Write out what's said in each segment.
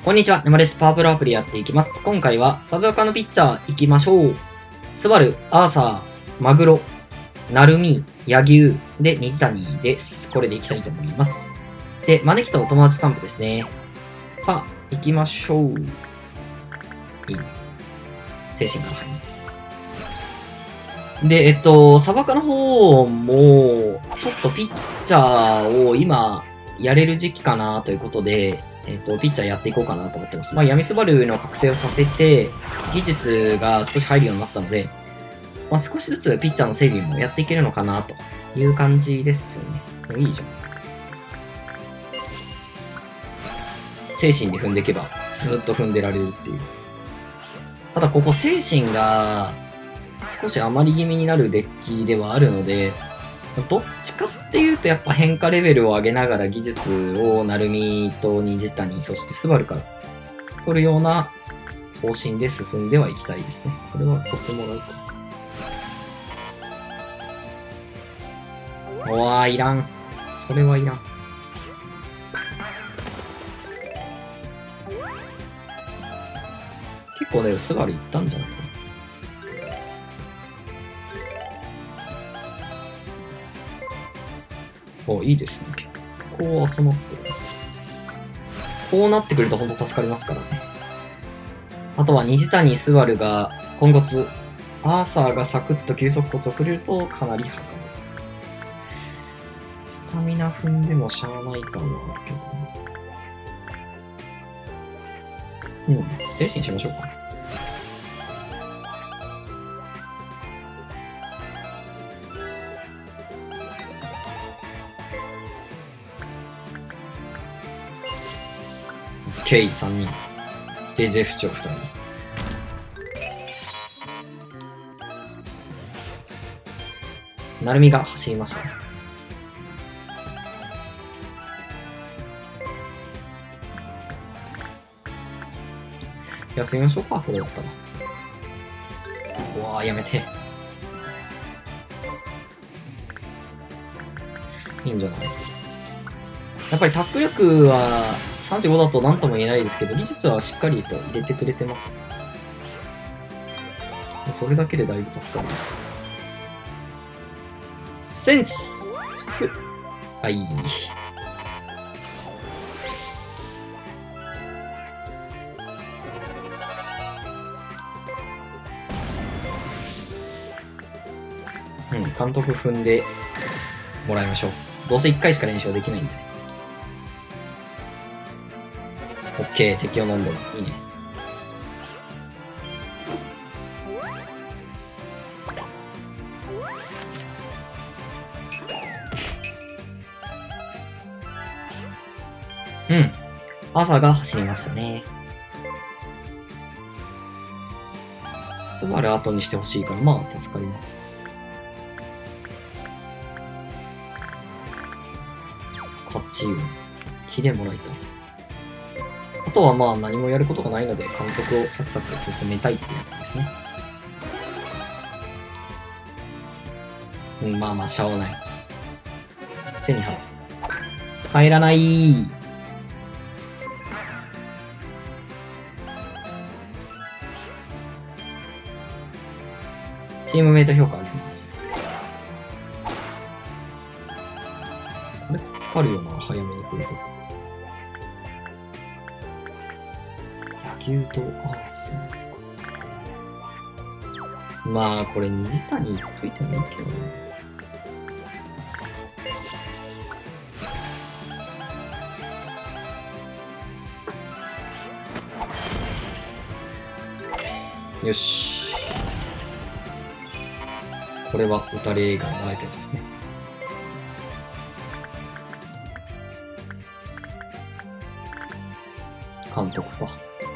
こんにちは、沼です。パワープロアプリやっていきます。今回はサブアカのピッチャー行きましょう。スバル、アーサー、マグロ、ナルミ、ヤギュウで虹谷です。これでいきたいと思います。で、招きと友達スタンプですね。さあ、行きましょう。いいね。精神から入ります。で、サバカの方も、ちょっとピッチャーを今、やれる時期かなということで、ピッチャーやっていこうかなと思ってます。まあ、闇スバルの覚醒をさせて、技術が少し入るようになったので、まあ、少しずつピッチャーの整備もやっていけるのかなという感じですよね。いいじゃん。精神で踏んでいけば、ずっと踏んでられるっていう。ただここ精神が少し余り気味になるデッキではあるので、どっちかっていうとやっぱ変化レベルを上げながら技術をナルミと虹谷、そしてスバルから取るような方針で進んではいきたいですね。これはコツもらうか。うわー、いらん。それはいらん。結構ね、スバルいったんじゃないかな。お、いいですね。結構集まってる。こうなってくるとほんと助かりますからね。あとは虹谷、スバルが今月、アーサーがサクッと急速骨をくれるとかなりはかる。スタミナ踏んでもしゃあない感はあるけど。精神しましょうか。ケイ3人。全然不調2人。なるみが走りましたね。休みましょうか、これだったら。うわぁ、やめて。いいんじゃない？やっぱりタック力は35だと何とも言えないですけど、技術はしっかりと入れてくれてます。それだけでだいぶ助かる。センスはい。監督踏んでもらいましょう。どうせ1回しか練習はできないんで。オッケー、敵を飲んでる。いいね。朝が走りましたね。スバル後にしてほしいから、まあ、助かります。勝ち運。火でもらいたい。あとはまあ、何もやることがないので、監督をサクサク進めたいっていうやつですね。まあまあ、しゃあない。背に入る。入らないー。チームメイト評価上げます。これ助かるよな、早めに来ると。野球とアーサー。まあ、これ虹谷言っといてもいいけどね。よし。これは打たれがもらえたやつですね。監督か。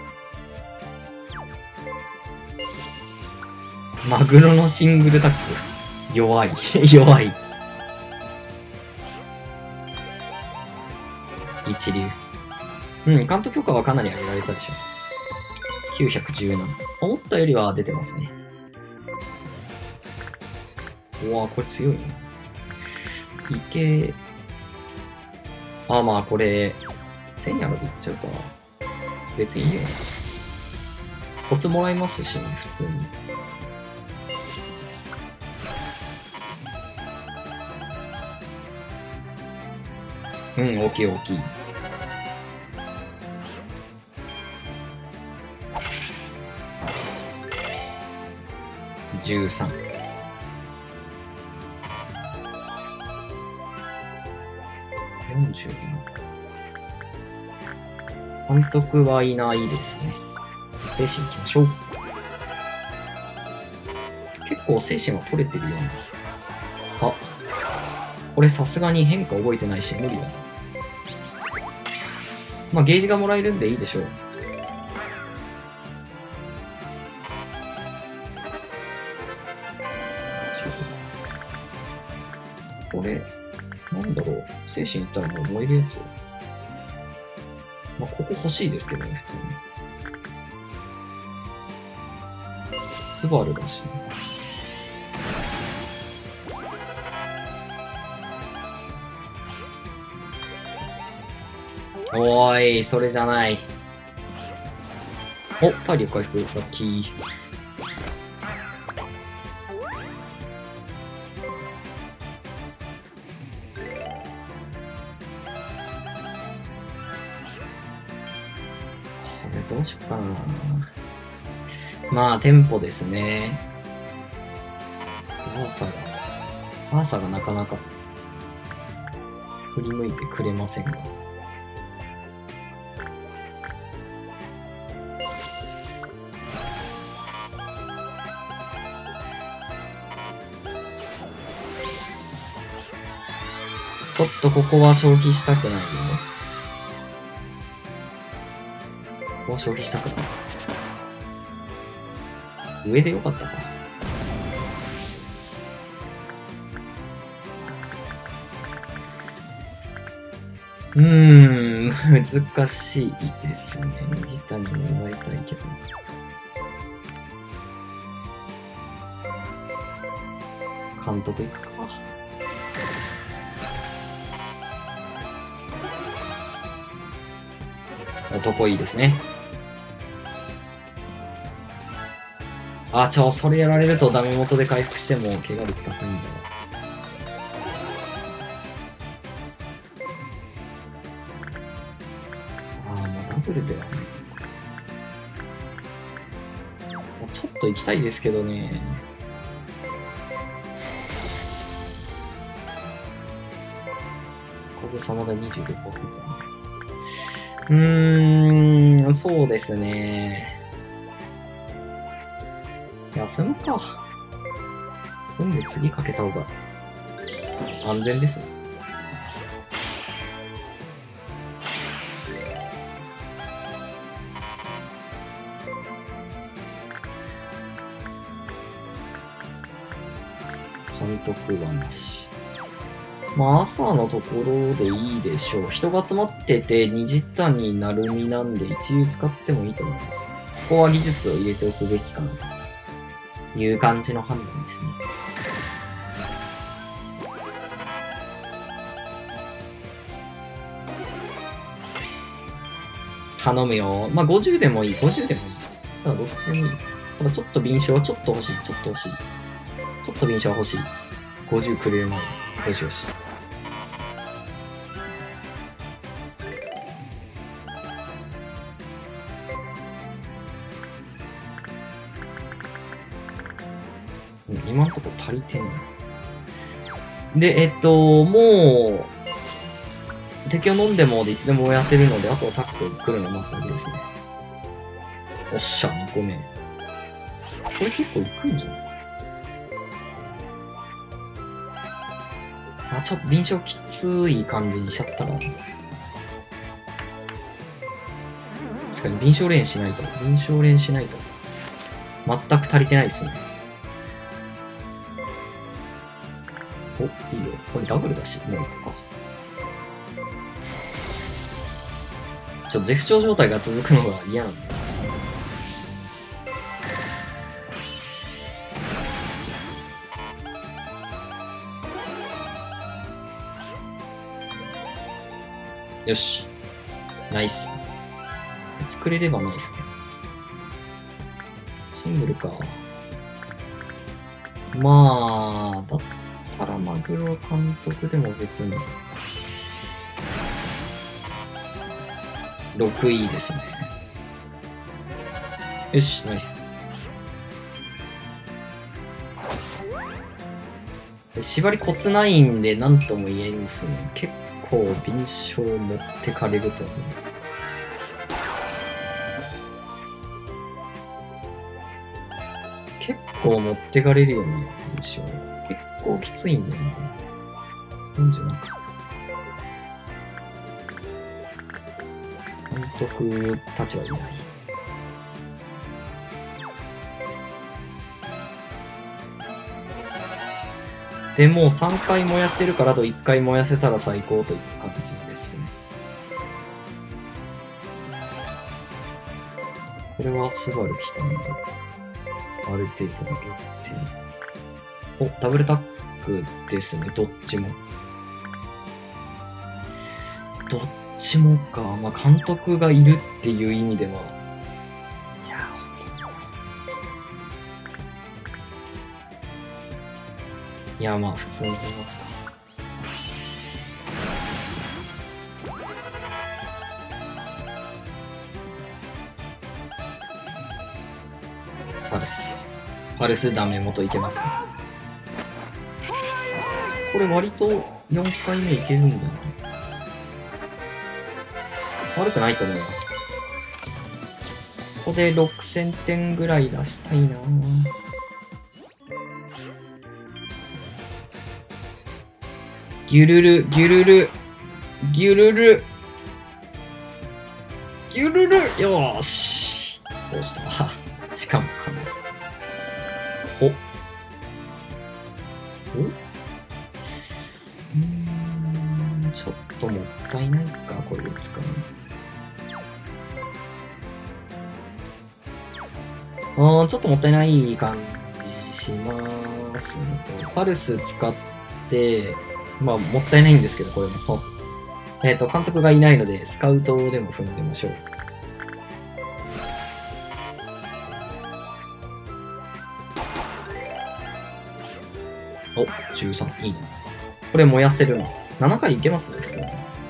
マグロのシングルタック。弱い。弱い。一流。監督評価はかなり上げられたでしょ。917。思ったよりは出てますね。うわぁ、これ強いね。いけ。まあこれ、1000やろでいっちゃうかな。 別にいいよ。コツもらいますしね、普通に。うん、大きい大きい。13。47。監督はいないですね。精神行きましょう。結構精神は取れてるような。あ、これさすがに変化覚えてないし無理だな。まあゲージがもらえるんでいいでしょう。これ、なんだろう。精神いったらもう燃えるやつ。まあここ欲しいですけどね、普通に。スバルだしね。おーい、それじゃない。お、体力回復、ラッキー。これどうしよっかな。まあ、テンポですね。ちょっとアーサーがなかなか振り向いてくれませんが。ちょっとここは消費したくないよね。ここは消費したくない。上でよかったか。難しいですね。水谷も奪いたいけど。監督行くか。男いいですね。あ、それやられるとダメ元で回復しても怪我率高いんだよ。もうダブルではね。ちょっと行きたいですけどね。ここ様で 25% ね。そうですね。休むか。休んで次かけた方が安全ですね。監督はなし。まあ朝のところでいいでしょう。人が集まってて虹谷成美なんで一流使ってもいいと思います。ここは技術を入れておくべきかなという感じの判断ですね。頼むよ。まあ50でもいい。50でもいい。ただどっちでもいい。ただちょっと敏捷はちょっと欲しい。ちょっと欲しい。ちょっと敏捷は欲しい。50くれる前に。よしよし。今んとこ足りてんの。で、もう、敵を飲んでもでいつでも燃やせるので、あとはタック来るの待つだけですね。おっしゃ、2個目。これ結構いくんじゃない？ちょっと敏捷きつい感じにしちゃったら。確かに敏捷練しないと。敏捷練しないと。全く足りてないですね。お、いいよ。これダブルだし、もういくか。ちょっと絶不調状態が続くのが嫌なんだよ。よし。ナイス。 作れればないですね。シングルか。まあ、だったらマグロ監督でも別に、6位ですね。よし、ナイス。縛りコツないんで何とも言えんですね。結構敏捷持ってかれると思う。結構持ってかれるよね、敏捷。結構きついんだよね。47か。監督たちはいない。で、もう3回燃やしてるからあと1回燃やせたら最高という感じですね。これはスバル来たんで、ある程度だけって。お、ダブルタックですね、どっちも。どっちもか。まあ、監督がいるっていう意味では、いや、いや、まあ、普通に出ますか。パルス。パルスダメ元いけますね。これ割と4回目いけるんだよね。悪くないと思います。ここで6000点ぐらい出したいなぁ。ギュルル、ギュルル、ギュルル、ギュルル、よーし。どうしたしかもかな。ちょっともったいないか、これを使う。ちょっともったいない感じしますね。パルス使って、まあ、もったいないんですけど、これも。監督がいないので、スカウトでも踏んでみましょう。お、13。いいね。これ燃やせるな。7回いけますね、普通に。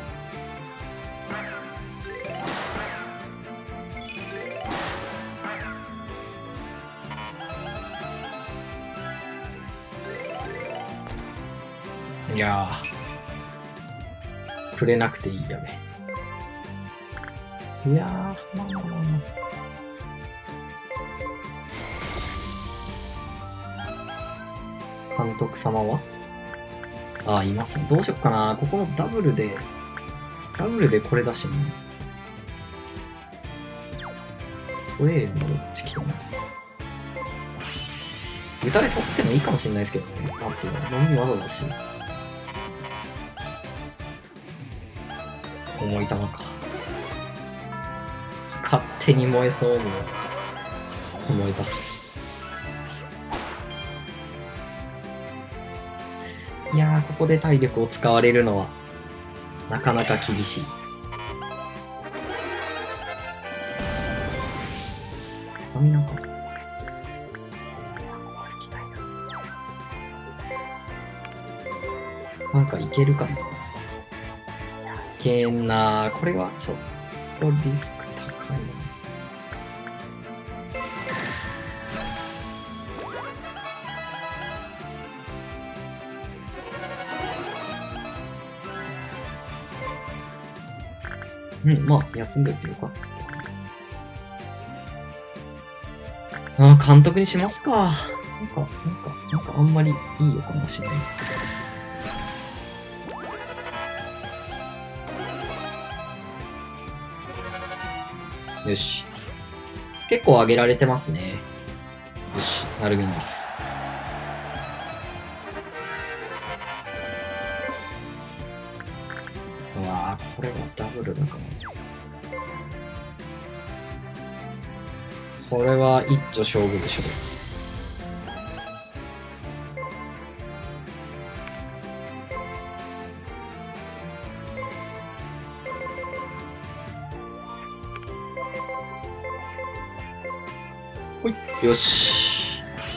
いやー。くれなくていいやべ。いやー、まあまあまあまあ。監督様はああ、いますね。どうしよっかな。ここのダブルでこれだしね。スウェーデンもどっち来たな。打たれ取ってもいいかもしれないですけどね。あとは、飲み技だし。重い球か。勝手に燃えそうも燃えた。いやー、ここで体力を使われるのは、なかなか厳しい。スタミナか。行きたいな。なんかいけるかな。いけんなー。これはちょっとリスク高いな。まあ、休んでおいてよかった。監督にしますか。なんかあんまりいいよかもしれない。よし。結構上げられてますね。よし、なるみです。うわぁ、これはダブルだから。これは一丁勝負でしょ。 ほい。よし。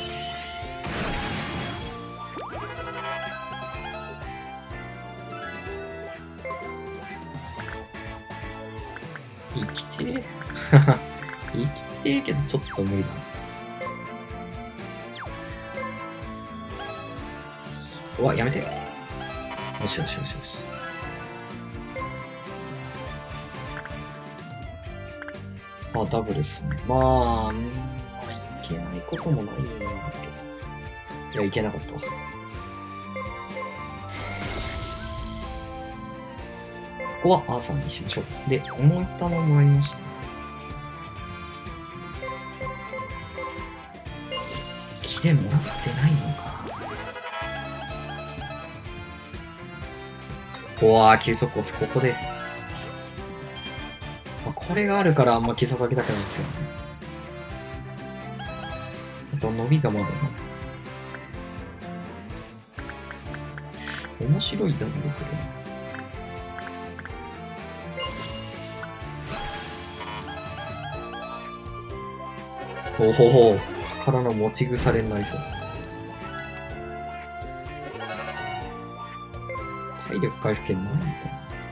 生きてー。生きてーけどちょっと無理だな。うわ、やめて。よしよしよしよし。あ、ダブルっすね。まあ、いけないこともないんだけど。いや、いけなかったわ。ここはアーサーにしましょう。で、思い玉もらいました。キレもらってないのか。うわー、急速骨、ここで。これがあるからあんま基礎かけたくないんですよね。あと伸びがまだない。面白いダブルくるな。おほほ、宝の持ち腐れになりそう。体力回復券ないのかな。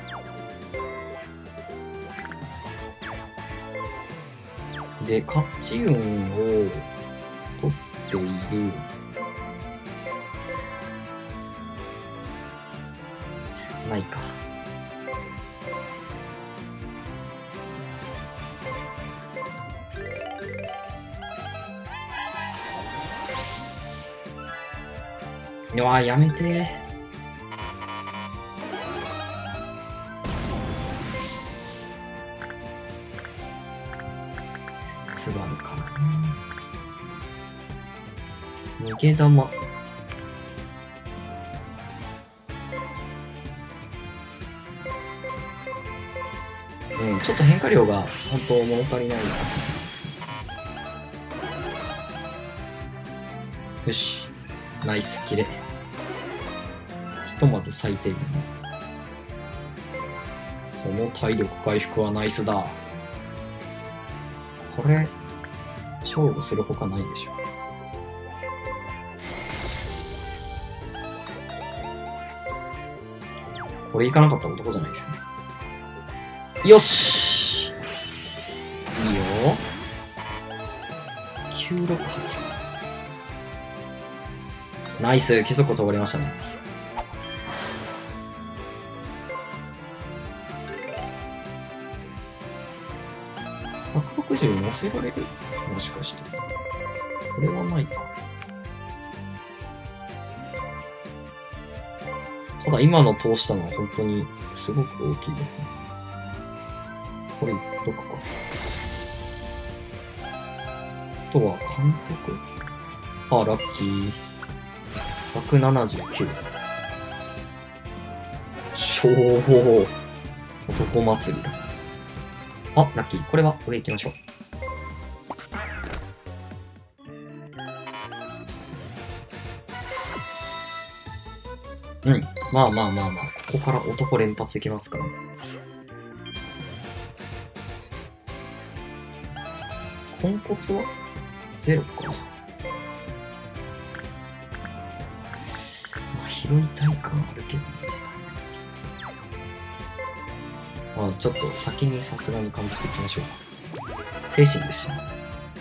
で、勝ち運を取っている。ないか。うわー、やめてー。スバルかな。逃げ玉。うん、ちょっと変化量が本当物足りないな。よし。ナイスキレ。ひとまず最低限。その体力回復はナイスだ。これ、勝負するほかないでしょ。これいかなかったら男じゃないですね。よし、いいよ。968。ナイス、基礎骨終わりましたね。160乗せられる？もしかして。それはないか。ただ今の通したのは本当にすごく大きいですね。これ言っとくか。あとは監督。あ、ラッキー。179。しょー。男祭りだ。あ、ラッキー。これは上行きましょう。うん。まあまあまあまあ。ここから男連発できますから。ポンコツはゼロか。まあ、拾いたい感あるけどね。まあ、ちょっと先にさすがに監督いきましょう。精神ですしね。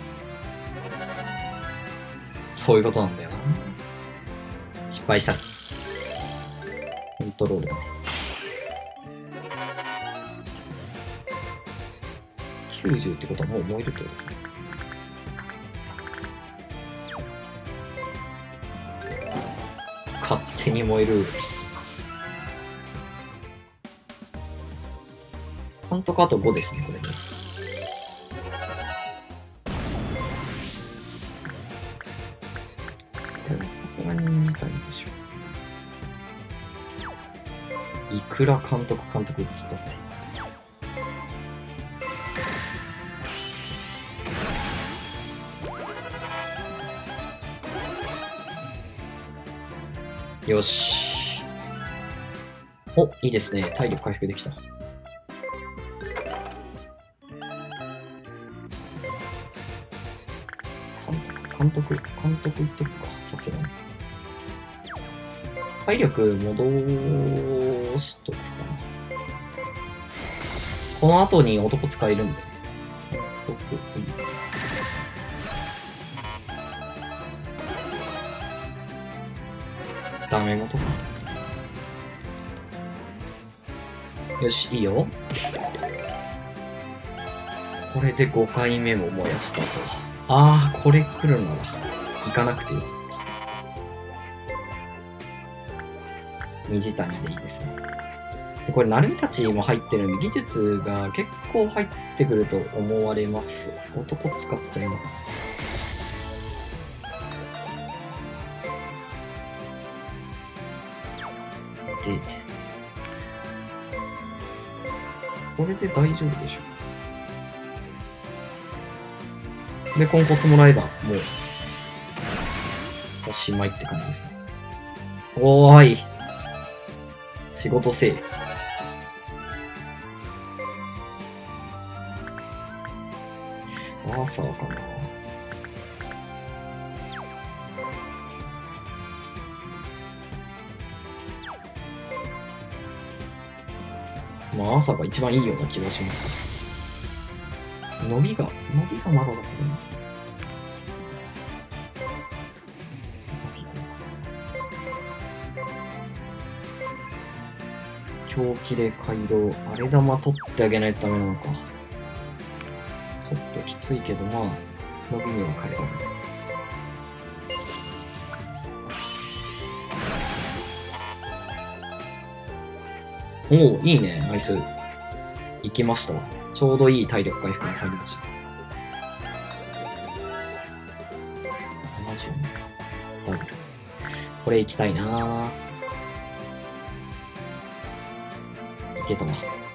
そういうことなんだよな。失敗したら。コントロールだね。90ってことはもう燃えるってことか。勝手に燃える。監督あと5ですね、これね。これはさすがに見たいでしょ。いくら監督っつったって。よし。お、いいですね。体力回復できた。 監督いっとくか、さすがに。体力戻しとくかな。この後に男使えるんで。男いい。ダメ元か。よし、いいよ。これで5回目も燃やしたぞ。ああ、これ来るなら、行かなくてよかった。水谷でいいですね。これ、成美たちも入ってるんで、技術が結構入ってくると思われます。男使っちゃいます。で、これで大丈夫でしょ。で、コンコツもらえば、もう、おしまいって感じですね。おーい。仕事せえ。アーサーかな。まあ、アーサーが一番いいような気がします。伸びがまだだったね。狂気で街道、荒れ玉取ってあげないとダメなのか。ちょっときついけど、まあ、伸びには変えられない。おお、いいね、ナイス。行きましたわ。ちょうどいい体力回復に入りました。70ダブル。これ行きたいなぁ。いけたわ。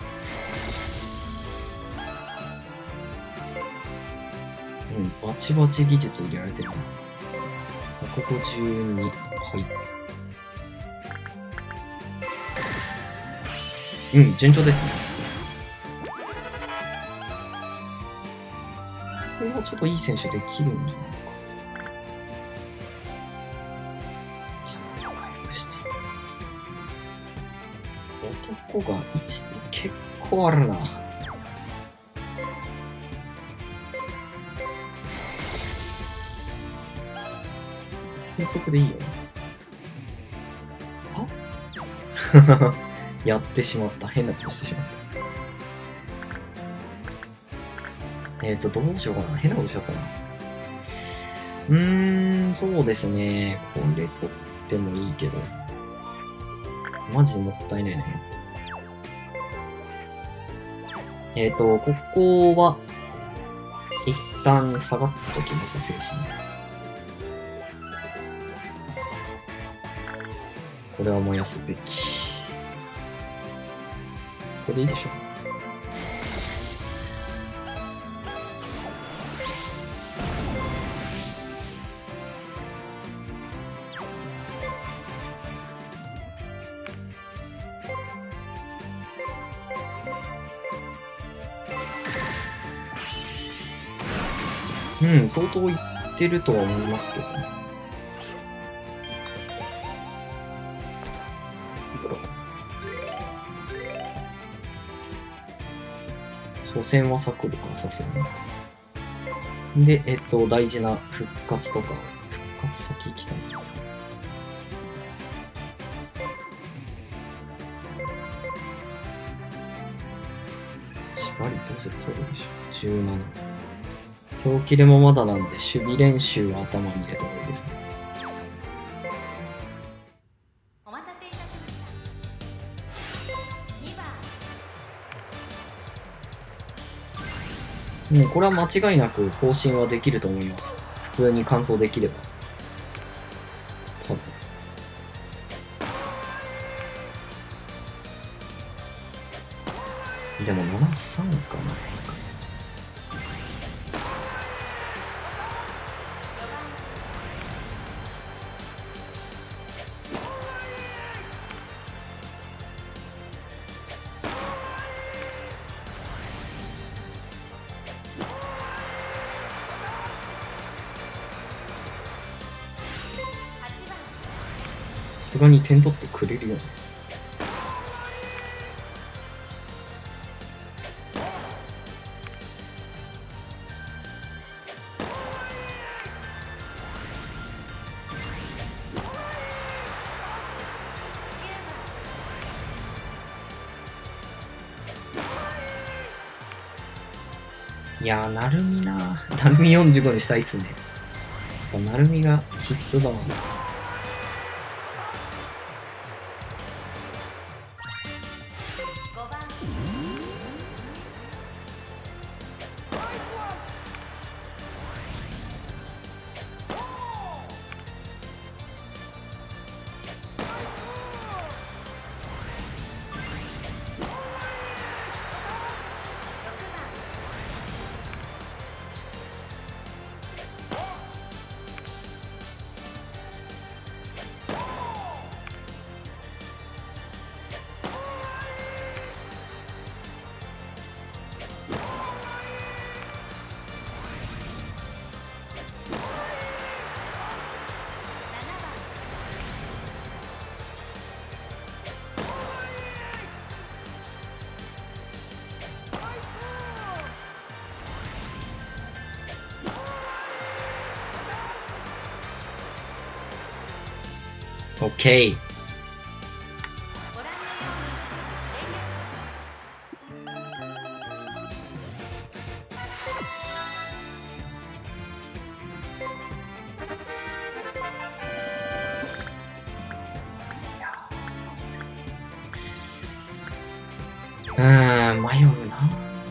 うん、バチバチ技術入れられてるな。152。はい。うん、順調ですね。これはちょっといい選手できるんじゃないか。回復して。男が1、結構あるな。高速でいいよ。はやってしまった。変なことしてしまった。どうしようかな。変なことしちゃったな。そうですね。これ取ってもいいけど。マジでもったいないね。ここは、一旦下がっときます、精神。これは燃やすべき。これでいいでしょ。うん、相当いってるとは思いますけどね。初戦はサクルか、さすがに。で、大事な復活とか、復活先行きたい。縛りどうせ取るでしょ。17。狂気でもまだなんで、守備練習は頭に入れた方がいいですね。お待たせいたしました。2番。これは間違いなく更新はできると思います。普通に完走できれば。多分。でも73かな。 すがに点取ってくれるよね。いやー、なるみなー。なるみ45にしたいっすね。なるみが必須だわ。オッケー。迷うな。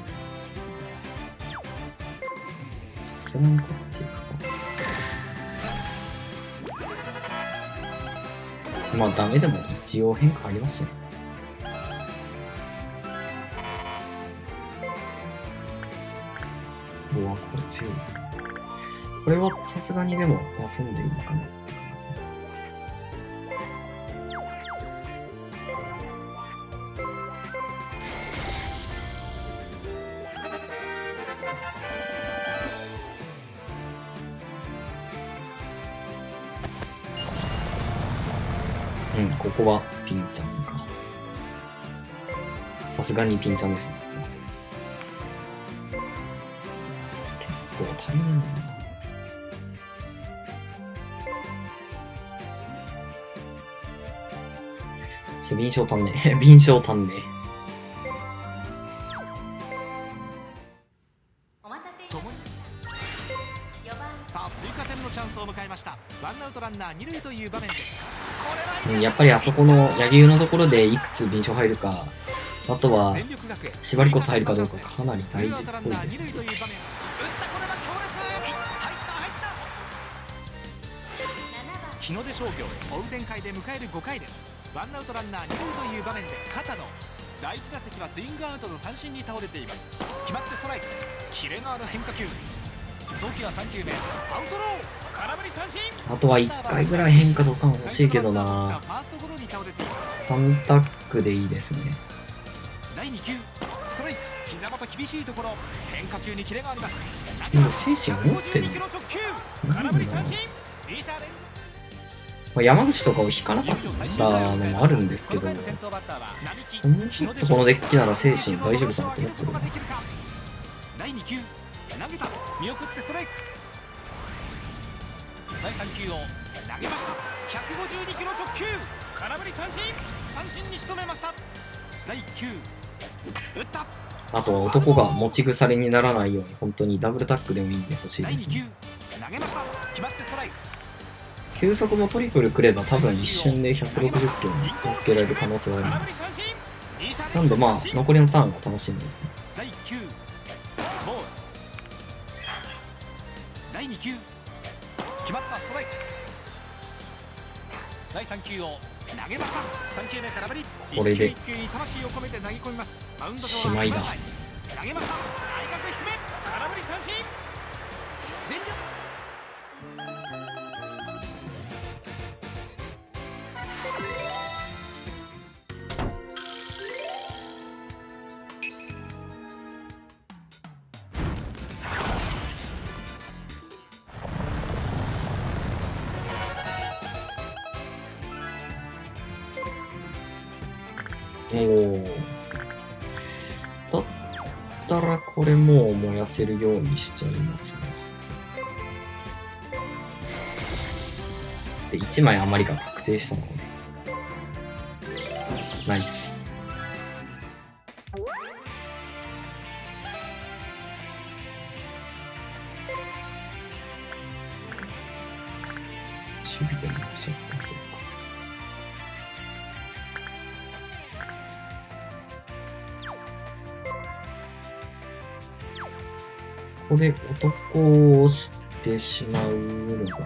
さすがにこっちか。まあダメでも一応変化ありますよね。うわ、これ強い。これはさすがにでも休んでいいのかなって感じです。うん、ここはピンちゃんか。さすがにピンちゃんですね。結構足りないな。敏捷足んねえ。敏捷足んねえ。やっぱりあそこの柳生のところでいくつ敏捷入るか、あとは縛り骨入るかどうかかなり大事っぽいですね。 日の出商業追う展開で迎える5回です。ワンアウトランナー2塁という場面で片野、第1打席はスイングアウトの三振に倒れています。決まってストライク、キレのある変化球、投球は3球目、アウトロー、空振り三振。 あとは1回ぐらい変化とか欲しいけどな。3タックでいいですね。 第2球ストライク、膝元厳しいところ、変化球にキレがあります。 今精神持ってる。 空振り三振。 山口とかを引かなかったのもあるんですけど、もうちょっとこのデッキなら精神大丈夫かなと思ってる。 第2球投げた、見送ってストライク。第3球を投げました。152キロ直球、空振り三振。三振に仕留めました。第1球打った。 あとは男が持ち腐れにならないように本当にダブルタックでもいいんでほしいですね。 第2球投げました。決まってストライク。 球速もトリプルくれば多分一瞬で160キロに乗っけられる可能性はあります。なんでまあ残りのターンが楽しみですね。 第1球ボール。第2球決まった、ストライク。第3球を投げました。3球目空振り。 これで 1球に魂を込めて投げ込みます。マウンドしまいだ。 投げました。内角低め、空振り三振。全力。 おお。だったらこれもう燃やせるようにしちゃいますね。で、1枚余りが確定したのこれ。ナイス。守備でもしちゃったけど。ここで男を押してしまうのがいいかな。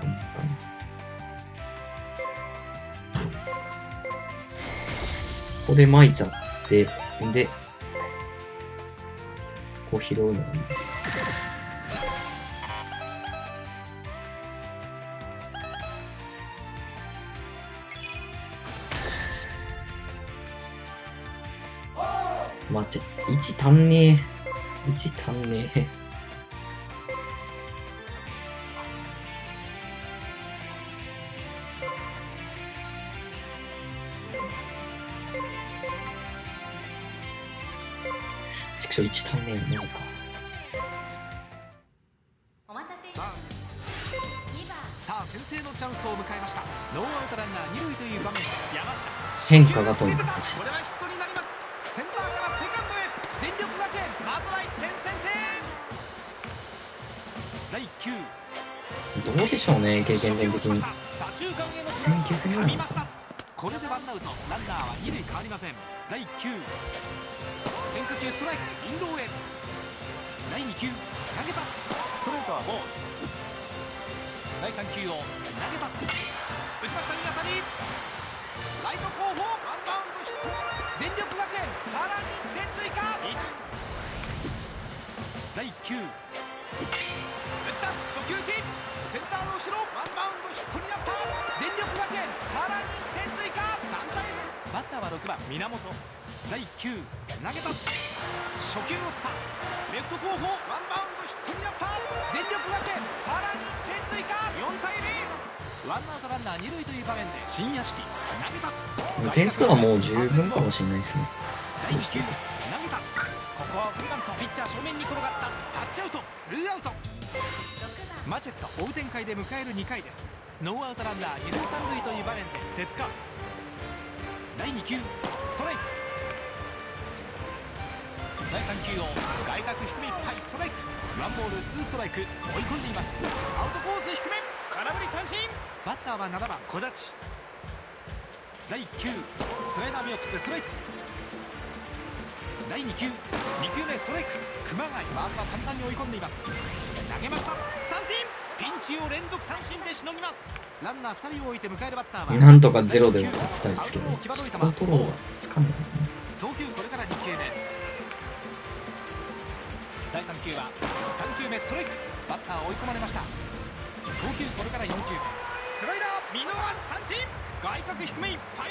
ここで巻いちゃって、で、こう拾うのがいいです。1足んねえ。1足んねえ。ちくしょう1足んねえのか。 さあ先制のチャンスを迎えました。ノーアウトランナー2塁という場面で山下変化がとにかく欲しい。 これはヒットになります。センターからセカンドへ全力学園まずは1点先制。第1球どうでしょうね、経験点的に。 左中間への選球戦なのかな。 これでワンアウトランナーは2塁変わりません。第1球変化球ストライクインローへ。第2球投げたストレートはボール。第3球を投げた打ちました。いい当たりライト後方ワンバウンドヒット。全力学園さらに1点追加。第1球打った初球打ちセンターの後ろワンバウンドヒットになった。全力学園さらに1点追加。3対0。バッターは6番源。第1球投げた初球を打ったレフト後方ワンバウンドヒットになった。全力学園さらに1点追加。4対0。ワンアウトランナー2塁という場面で新屋敷投げた。 点数はもう十分かもしれないですね。 第2球投げたここは送りバントピッチャー正面に転がったタッチアウト2アウト。マチェット追う展開で迎える2回です。ノーアウトランナー2塁3塁という場面で手塚。第2球ストライク。第3球を外角低めいっぱいストライク。ワンボールツーストライク追い込んでいます。アウトコース低め空振り三振。バッターは7番小立。第1球スライダー見送ってストライク。第2球2球目ストライク熊谷まずは簡単に追い込んでいます。投げました三振。ピンチを連続三振でしのぎます。ランナー2人を置いて迎えるバッターはなんとかゼロでは勝ちたいですけど、コントロールがつかない。 投球これから2球目。第3球は3球目ストライクバッター追い込まれました。投球これから4球目スライダー見逃し三振。外角低めいっぱい。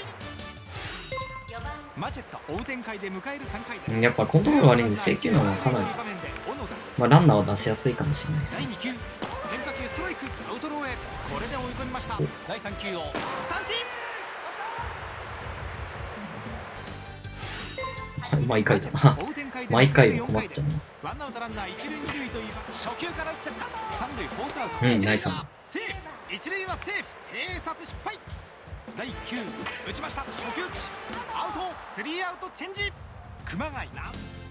マチェット追う展開で迎える3回です。 やっぱコントロール悪いんで制球のはかなり、ランナーは出しやすいかもしれないですね。 第2球変化球ストライクアウトローへこれで追い込みました。第3球を三振。 毎回だな。毎回困っちゃうな。 ワンアウトランナー1塁2塁という初球から打ってった3塁フォースアウト。 ナイス。 セーフ1塁はセーフ併殺失敗。第1球打ちました初球打ちアウト3アウトチェンジ。熊谷な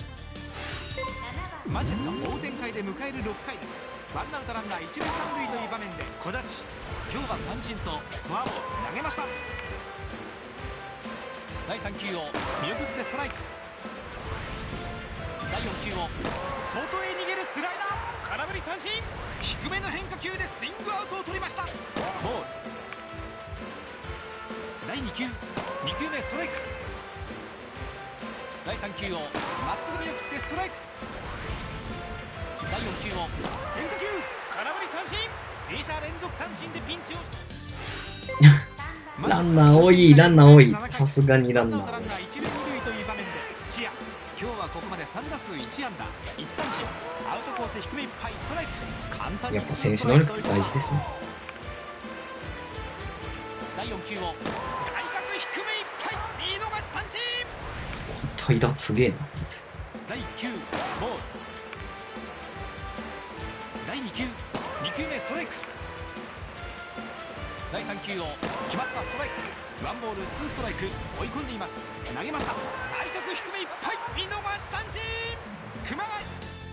マジェット追う展開で迎える6回です。ワンアウトランナー1塁3塁という場面で小立今日は三振とフォアボール投げました。第3球を見送ってストライク。第4球を外へ逃げるスライダー空振り三振。低めの変化球でスイングアウトを取りました。ボール。第2球2球目ストライク。第3球をまっすぐ見送ってストライク。第4球を変化球空振り三振。2者連続三振でピンチをランナー多いランナー多い。さすがにランナー多い。 1塁2塁という場面で土屋今日はここまで3打数1安打1三振。アウトコース低めいっぱいストライク簡単にやっぱ選手能力って大事ですね。 第4球を外角低めいっぱい見逃し三振。 代打すげえな。 第9ボール。第2球、2球目ストライク。第3球を決まったストライク。ワンボールツーストライク。追い込んでいます。投げました。内角低めいっぱい、見逃し三振。熊谷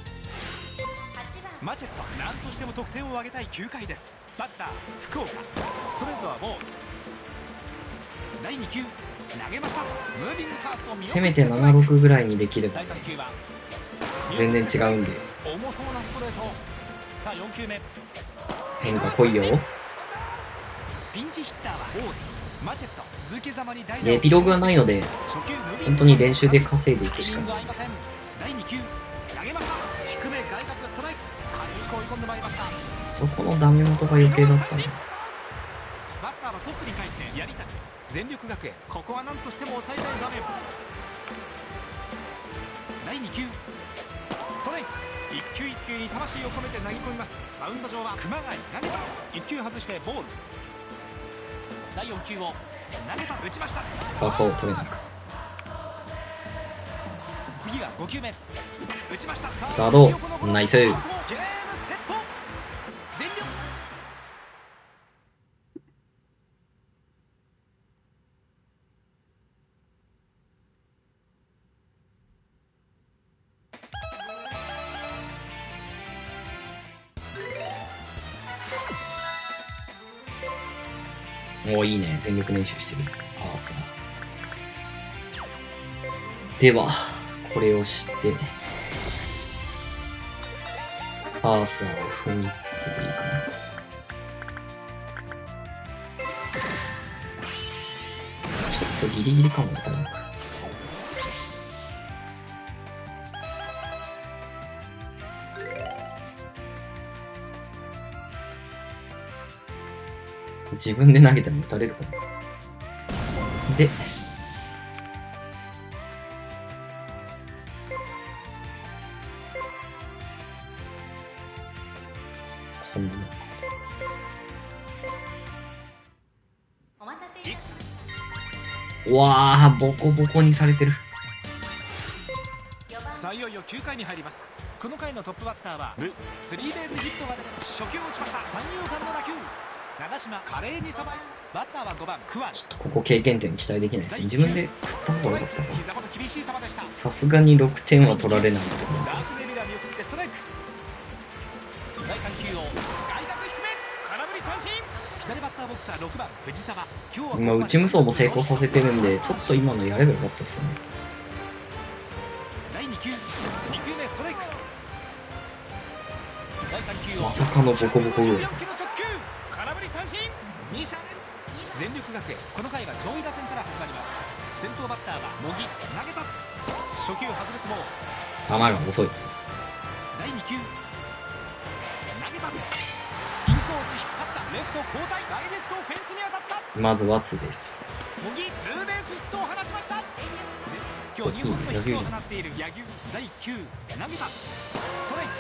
マチェット、何としても得点を挙げたい9回です。バッター福岡、ストレートはボール。第2球投げました。ムービングファースト見送ってせめて7-6ぐらいにできれば第3球は全然違うんで。 重そうなストレート。さあ4球目、 変化来いよ。 ピンチヒッターはオーツ。マチェット続けざまに代打をでエピローグはないので本当に練習で稼いでいくしかない。 第2球投げました。低め外角ストライク。軽く追い込んでまいりました。 そこのダメ元が余計だったね。 バッターはトップに帰ってやりたい。全力学園、ここは何としても抑えたい場面。第2球ストライク。一球一球に魂を込めて投げ込みます。マウンド上は熊谷、投げた。1球外してボール。第4球を投げた、打ちました。 ファーストを取れないか。 次は5球目打ちました。 さあどう、ナイス。 ゲームセット。全力おーいいね、全力練習してる。ああさではこれをしてアーサーを踏みつつでいいかな。ちょっとギリギリかもね、多分。自分で投げても打たれるかな。でこんなうわあボコボコにされてる。 さあいよいよ9回に入ります。この回のトップバッターはル。スリーベースヒットが出て初球を打ちました。三遊間の打球、長島華麗にさばい。バッターは5番クワン。 ちょっとここ経験点期待できないですね。自分で振った方が良かったか膝元厳しい球でした。 な。さすがに6点は取られないと思う。 ダークネビが見送ってストライク。第3球を外角低め、空振り三振。左バッターボックスは6番藤沢。今日は今内無双も成功させてるんでちょっと今のやればよかったですね。 第2球、2球目ストライク。第3球をまさかのボコボコ。 54キロ直球、空振り三振。2者連全力学園、この回は上位打線から始まります。先頭バッターは茂木、投げた。初球外れても球が遅い。 第2球投げた。インコース引っ張った。レフト交代。ダイレクトフェンスに当たった。 まずワツです。 茂木ツーベースヒットを放ちました。今日2本のヒットを放っている柳生。第1球投げた。ストライク。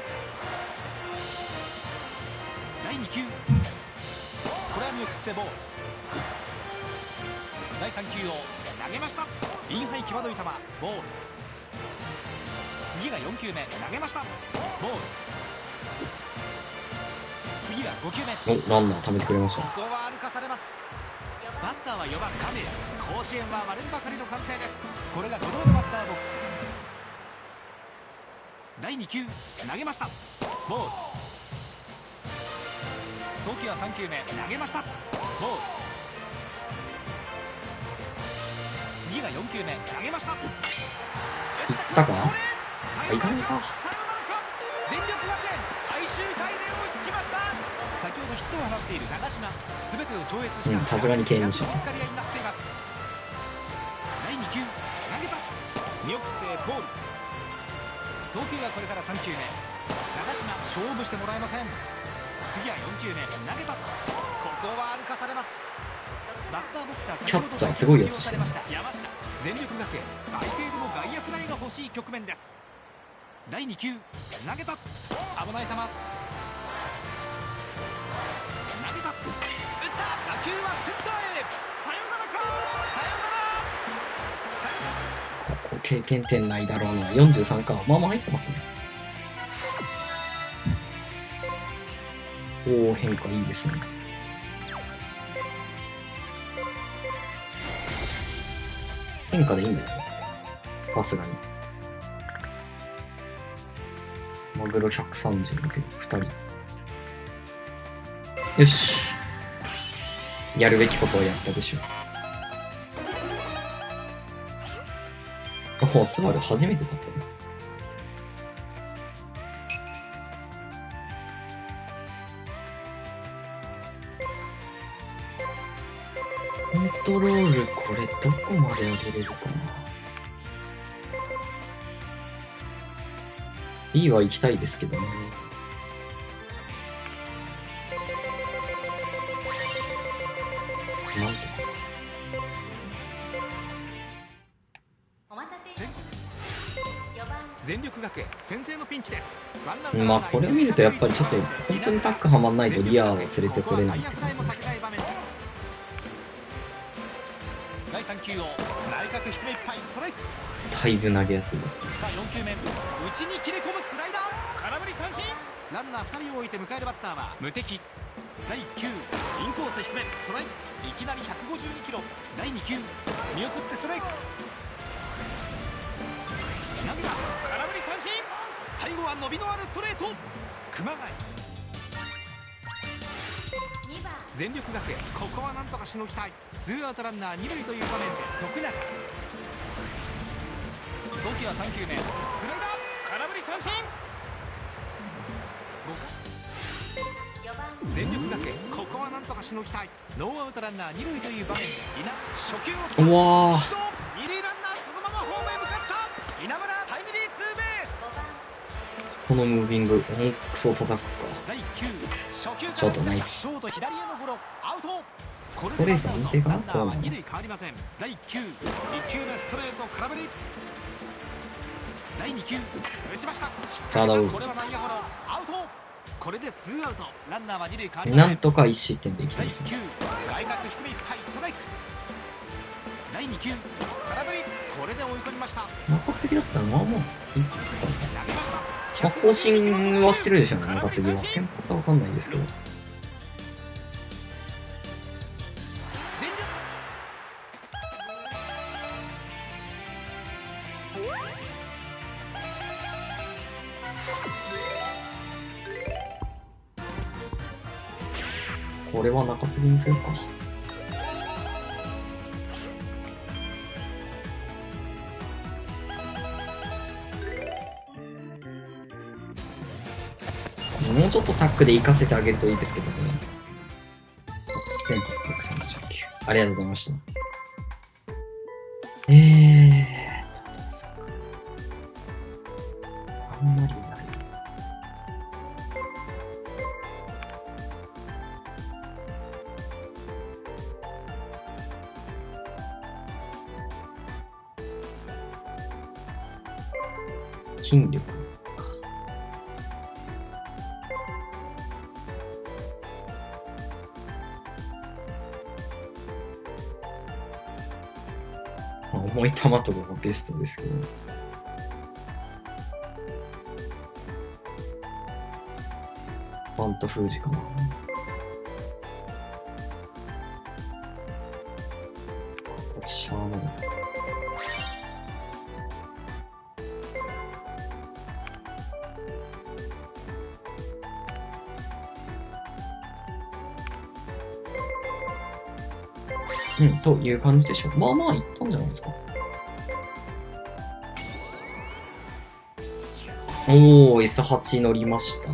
第2球これは見送ってボール。第3球を投げました。インハイ際どい球、ボール。次が4球目投げました。ボール。次が5球目。 おランナー貯めてくれました。 ここは歩かされます。バッターは4番亀谷。甲子園は割れんばかりの歓声です。これが5度目のバッターボックス。第2球投げました。ボール。投球は3球目投げました。ボール。次が4球目投げました。 いったか。いかないか。 サヨナラか。全力学園最終回で追いつきました。先ほどヒットを放っている長島、全てを超越したさすがに敬遠しよう。 ぶつかり合いになっています。第2球投げた。見送ってボール。投球はこれから3球目。長島勝負してもらえません。次は4球目投げた。ここは歩かされます。バッターボックスは先ほどキャッチャーすごいやつしてる。 山下。全力学園最低でも外野フライが欲しい局面です。第2球投げた。危ない球投げた。打った。打球はセンターへ。サヨナラか。サヨナラ。 ここ経験点ないだろうな。43か。まあまあ入ってますね。おお、変化いいですね。変化でいいんだよ。さすがに。マグロ130だけど、2人。よし。やるべきことをやったでしょ。おお、スバル初めてだったね。コントロール、これどこまで上げれるかな。B は行きたいですけどね。なんとか。 全力学園先制のピンチです。 まあこれを見るとやっぱりちょっと本当にタックはまんないとリアを連れてこれないって感じですね。 第3球を内角低めいっぱいストライク。 だいぶ投げやすい。 さあ4球目、内に切れ込むスライダー、空振り三振。ランナー2人を置いて迎えるバッターは無敵。第1球、インコース低めストライク。いきなり152キロ。第2球、見送ってストライク。投げた、空振り三振。最後は伸びのあるストレート、熊谷。全力学園、ここはなんとかしのぎたい。ツーアウトランナー2塁という場面で徳永。5球は3球目、スライダー、空振り三振。全力学園、ここはなんとかしのぎたい。ノーアウトランナー2塁という場面で稲、初球をうわー、 二塁ランナーそのままホームへ向かった。稲村タイムリーツーベース。 このムービング、クソ叩くか。 第1球、初球ちょっとナイス。 ショート左へのゴロ、アウト。これストレート安定かな。 ランナーは2塁変わりません。第1球、1球目ストレート空振り。第2球、打ちました。 サードアウト。 これは内野ゴロ、アウト。これでツーアウト、ランナーは2塁変わりません。 なんとか1失点でいきたい第1 ですね。 球、外角低めいっぱいストライク。第2球、空振り。これで追い込みました。 中継ぎだったらまあまあいいか。 投げました。 まあ更新はしてるでしょうね、中継ぎは。先発はわかんないですけど。これは中継ぎにするか。もうちょっとタックで活かせてあげるといいですけどね。1839。ありがとうございました。どうですか。あんまりない。筋力。重い球とかがベストですけど。ファント封じかな。しゃあない。という感じでしょう。まあまあいったんじゃないですか。おー、S8 乗りましたね。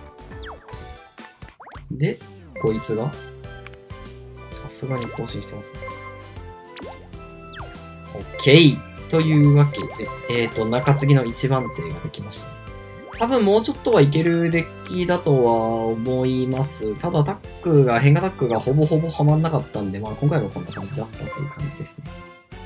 で、こいつが、さすがに更新してますね。OK! というわけで、中継ぎの1番手ができました。多分もうちょっとはいけるデッキだとは思います。ただ変化タックがほぼほぼはまんなかったんで、まあ今回はこんな感じだったという感じですね。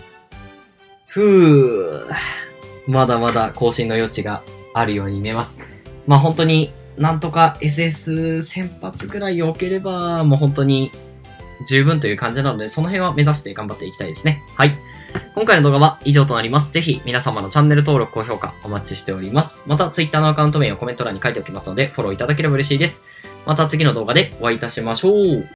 まだまだ更新の余地があるように見えます。まあ本当になんとか SS 先発ぐらい置ければ、もう本当に十分という感じなので、その辺は目指して頑張っていきたいですね。はい。今回の動画は以上となります。ぜひ皆様のチャンネル登録、高評価お待ちしております。また Twitter のアカウント名をコメント欄に書いておきますので、フォローいただければ嬉しいです。また次の動画でお会いいたしましょう。